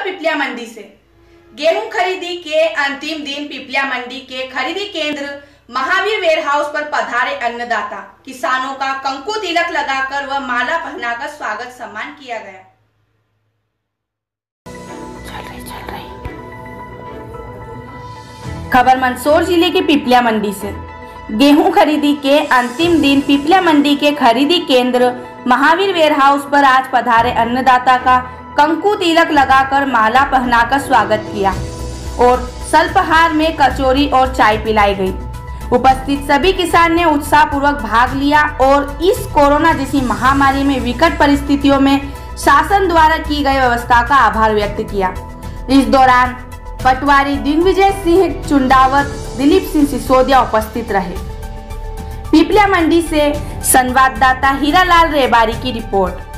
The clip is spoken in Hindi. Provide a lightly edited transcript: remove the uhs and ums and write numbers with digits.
पिपलिया मंडी से। गेहूं खरीदी के अंतिम दिन पिपलिया मंडी के खरीदी केंद्र महावीर वेयरहाउस पर पधारे अन्नदाता किसानों का कंकु तिलक लगाकर व माला पहनाकर स्वागत सम्मान किया गया। खबर मंदसौर जिले के पिपलिया मंडी से। गेहूं खरीदी के अंतिम दिन पिपलिया मंडी के खरीदी केंद्र महावीर वेयरहाउस पर आज पधारे अन्नदाता का कंकु तिलक लगाकर माला पहनाकर स्वागत किया और सल्पहार में कचौरी और चाय पिलाई गई। उपस्थित सभी किसान ने उत्साह पूर्वक भाग लिया और इस कोरोना जैसी महामारी में विकट परिस्थितियों में शासन द्वारा की गई व्यवस्था का आभार व्यक्त किया। इस दौरान पटवारी दिग्विजय सिंह चुंडावत, दिलीप सिंह सिसोदिया उपस्थित रहे। पिपलिया मंडी से संवाददाता हीरालाल रेबारी की रिपोर्ट।